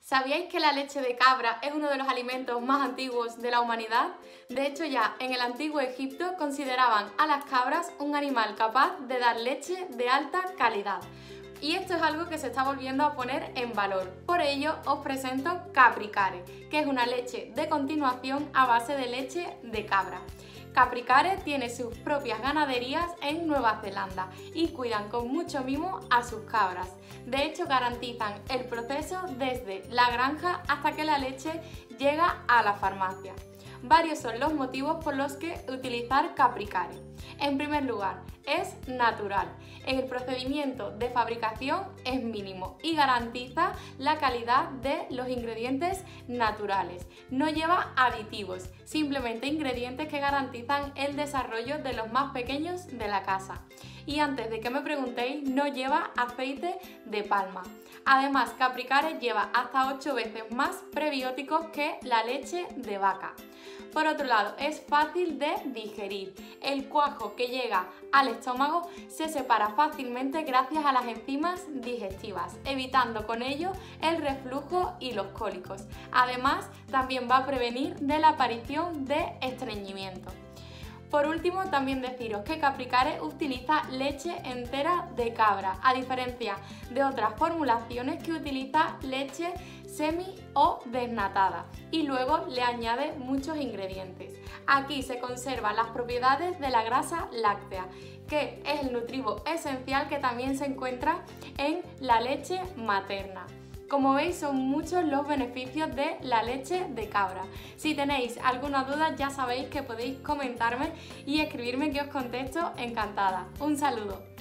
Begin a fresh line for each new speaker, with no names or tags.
¿Sabíais que la leche de cabra es uno de los alimentos más antiguos de la humanidad? De hecho, ya en el antiguo Egipto consideraban a las cabras un animal capaz de dar leche de alta calidad. Y esto es algo que se está volviendo a poner en valor. Por ello os presento Capricare, que es una leche de continuación a base de leche de cabra. Capricare tiene sus propias ganaderías en Nueva Zelanda y cuidan con mucho mimo a sus cabras. De hecho, garantizan el proceso desde la granja hasta que la leche llega a la farmacia. Varios son los motivos por los que utilizar Capricare. En primer lugar, es natural. En el procedimiento de fabricación es mínimo y garantiza la calidad de los ingredientes naturales. No lleva aditivos, simplemente ingredientes que garantizan el desarrollo de los más pequeños de la casa. Y antes de que me preguntéis, no lleva aceite de palma. Además, Capricare lleva hasta 8 veces más prebióticos que la leche de vaca. Por otro lado, es fácil de digerir. El cuajo que llega al estómago se separa fácilmente gracias a las enzimas digestivas, evitando con ello el reflujo y los cólicos. Además, también va a prevenir de la aparición de estreñimiento. Por último, también deciros que Capricare utiliza leche entera de cabra, a diferencia de otras formulaciones que utiliza leche semi o desnatada y luego le añade muchos ingredientes. Aquí se conservan las propiedades de la grasa láctea, que es el nutrivo esencial que también se encuentra en la leche materna. Como veis, son muchos los beneficios de la leche de cabra. Si tenéis alguna duda, ya sabéis que podéis comentarme y escribirme que os contesto encantada. Un saludo.